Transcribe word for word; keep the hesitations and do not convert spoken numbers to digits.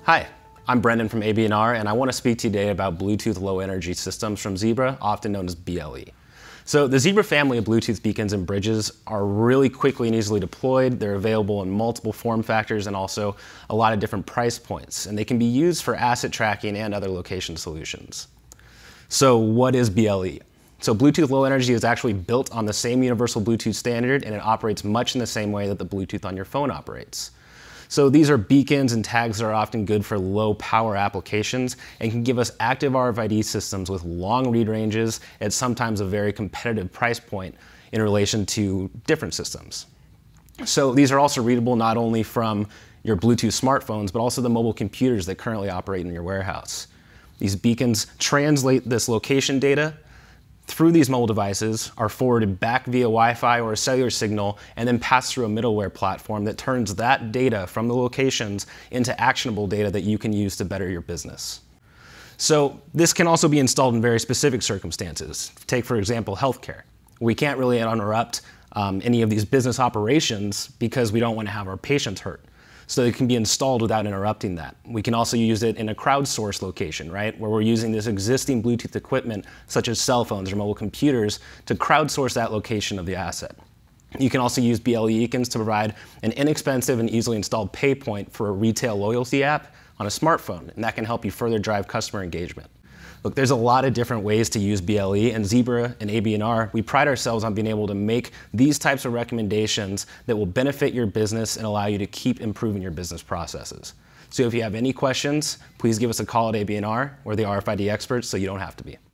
Hi, I'm Brendan from A B and R, and I want to speak to you today about Bluetooth Low Energy Systems from Zebra, often known as B L E. So the Zebra family of Bluetooth beacons and bridges are really quickly and easily deployed. They're available in multiple form factors and also a lot of different price points, and they can be used for asset tracking and other location solutions. So what is B L E? So Bluetooth Low Energy is actually built on the same universal Bluetooth standard, and it operates much in the same way that the Bluetooth on your phone operates. So these are beacons and tags that are often good for low power applications and can give us active R F I D systems with long read ranges at sometimes a very competitive price point in relation to different systems. So these are also readable not only from your Bluetooth smartphones, but also the mobile computers that currently operate in your warehouse. These beacons translate this location data through these mobile devices, are forwarded back via Wi-Fi or a cellular signal, and then passed through a middleware platform that turns that data from the locations into actionable data that you can use to better your business. So this can also be installed in very specific circumstances. Take, for example, healthcare. We can't really interrupt um, any of these business operations because we don't want to have our patients hurt. So it can be installed without interrupting that. We can also use it in a crowdsourced location, right, where we're using this existing Bluetooth equipment, such as cell phones or mobile computers, to crowdsource that location of the asset. You can also use B L E beacons to provide an inexpensive and easily installed pay point for a retail loyalty app on a smartphone, and that can help you further drive customer engagement. Look, there's a lot of different ways to use B L E, and Zebra and A B and R, we pride ourselves on being able to make these types of recommendations that will benefit your business and allow you to keep improving your business processes. So if you have any questions, please give us a call at A B and R. We're the R F I D experts, so you don't have to be.